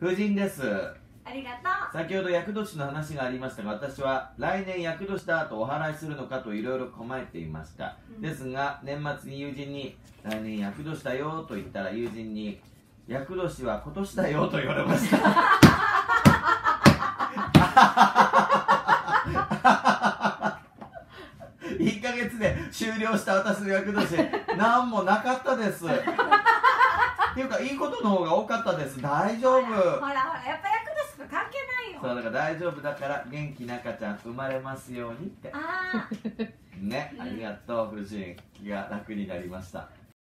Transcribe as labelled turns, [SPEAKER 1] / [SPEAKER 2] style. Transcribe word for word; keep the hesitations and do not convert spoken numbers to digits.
[SPEAKER 1] 夫人です。
[SPEAKER 2] ありがとう。
[SPEAKER 1] 先ほど厄年の話がありましたが、私は来年厄年だとお祓いするのかといろいろ構えていました、うん、ですが年末に友人に来年厄年だよと言ったら、友人に厄年は今年だよと言われましたいっかげつで終了した私の厄年、何もなかったですっていうか、いいことの方が多かったです。大丈夫。ほら
[SPEAKER 2] ほら、やっぱ厄年と関係ないよ。
[SPEAKER 1] そうだから大丈夫だから、元気な赤ちゃん生まれますようにって。
[SPEAKER 2] ああ
[SPEAKER 1] ね、ありがとう夫人、気が楽になりました。